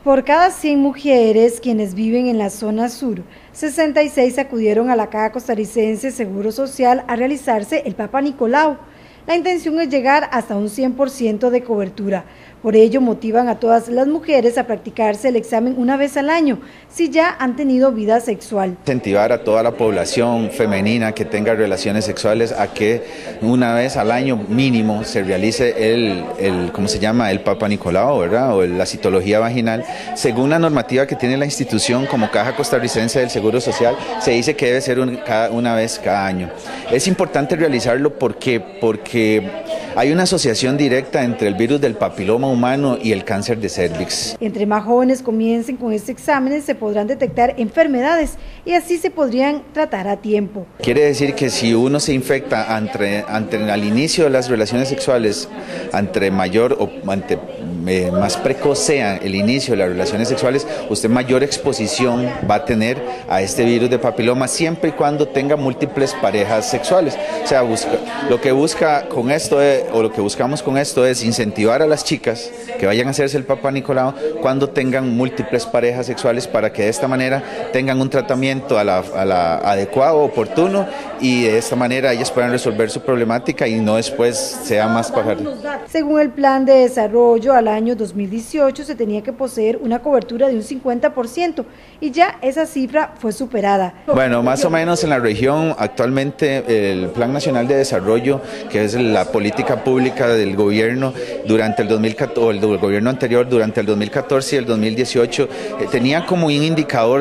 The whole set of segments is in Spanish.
Por cada 100 mujeres quienes viven en la zona sur, 66 acudieron a la Caja Costarricense Seguro Social a realizarse el Papa Nicolau. La intención es llegar hasta un 100% de cobertura. Por ello motivan a todas las mujeres a practicarse el examen una vez al año, si ya han tenido vida sexual. Incentivar a toda la población femenina que tenga relaciones sexuales a que una vez al año mínimo se realice el Papa Nicolau, ¿verdad? O la citología vaginal. Según la normativa que tiene la institución como Caja Costarricense del Seguro Social, se dice que debe ser una vez cada año. Es importante realizarlo porque hay una asociación directa entre el virus del papiloma humano y el cáncer de cervix. Entre más jóvenes comiencen con este examen, se podrán detectar enfermedades y así se podrían tratar a tiempo. Quiere decir que si uno se infecta al inicio de las relaciones sexuales, más precoz sea el inicio de las relaciones sexuales, usted mayor exposición va a tener a este virus de papiloma siempre y cuando tenga múltiples parejas sexuales. O sea, lo que buscamos con esto es incentivar a las chicas que vayan a hacerse el Papa Nicolau cuando tengan múltiples parejas sexuales, para que de esta manera tengan un tratamiento adecuado, oportuno, y de esta manera ellas puedan resolver su problemática y no después sea más pagar. Según el plan de desarrollo, al año 2018 se tenía que poseer una cobertura de un 50% y ya esa cifra fue superada. Bueno, más o menos en la región actualmente el Plan Nacional de Desarrollo, que es la política pública del gobierno durante el 2014, o el gobierno anterior durante el 2014 y el 2018, tenía como un indicador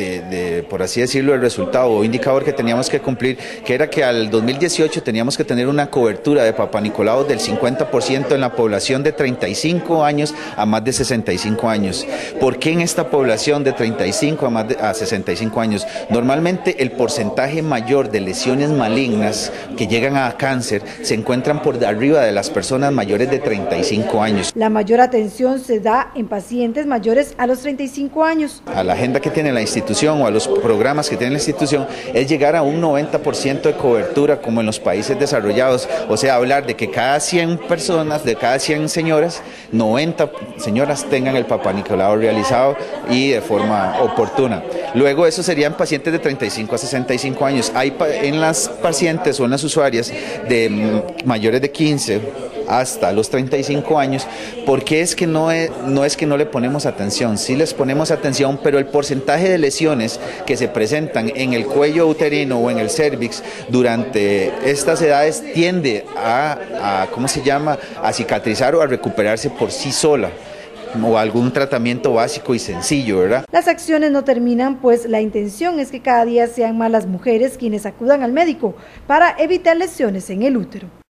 por así decirlo, el resultado o indicador que teníamos que cumplir, que era que al 2018 teníamos que tener una cobertura de Papa Nicolau del 50% en la población de 35 años a más de 65 años. ¿Por qué en esta población de 35 a 65 años? Normalmente el porcentaje mayor de lesiones malignas que llegan a cáncer se encuentran por arriba de las personas mayores de 35 años. La mayor atención se da en pacientes mayores a los 35 años. A la agenda que tiene la institución o a los programas que tiene la institución es llegar a un 90% de cobertura como en los países desarrollados. O sea, hablar de que cada 100 personas, de cada 100 señoras, 90 señoras tengan el Papa Nicolau realizado y de forma oportuna. Luego eso serían pacientes de 35 a 65 años. Hay en las pacientes o en las usuarias de mayores de 15 hasta los 35 años, porque es que no es que no le ponemos atención, sí les ponemos atención, pero el porcentaje de lesiones que se presentan en el cuello uterino o en el cervix durante estas edades tiende a cicatrizar o a recuperarse por sí sola, o algún tratamiento básico y sencillo, ¿verdad? Las acciones no terminan, pues la intención es que cada día sean más las mujeres quienes acudan al médico para evitar lesiones en el útero.